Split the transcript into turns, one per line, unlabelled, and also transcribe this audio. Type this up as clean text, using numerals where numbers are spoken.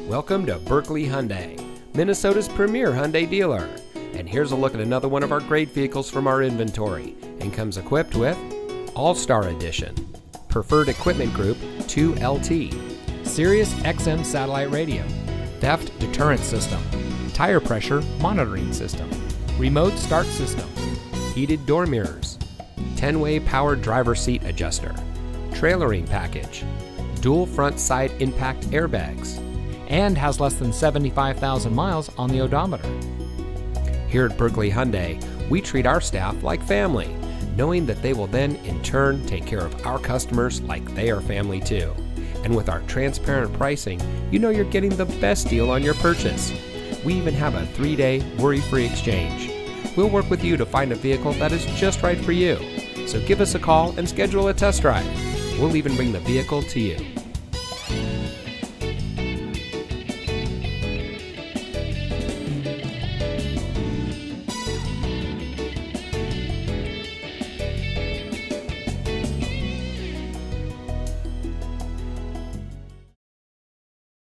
Welcome to Berkeley Hyundai, Minnesota's premier Hyundai dealer. And here's a look at another one of our great vehicles from our inventory, and comes equipped with All-Star Edition, Preferred Equipment Group 2LT,
Sirius XM satellite radio, theft deterrent system, tire pressure monitoring system, remote start system,
heated door mirrors, 10-way power driver seat adjuster, trailering package, dual front side impact airbags,
and has less than 75,000 miles on the odometer.
Here at Berkeley Hyundai, we treat our staff like family, knowing that they will then in turn take care of our customers like they are family too. And with our transparent pricing, you know you're getting the best deal on your purchase. We even have a 3-day worry-free exchange. We'll work with you to find a vehicle that is just right for you. So give us a call and schedule a test drive. We'll even bring the vehicle to you.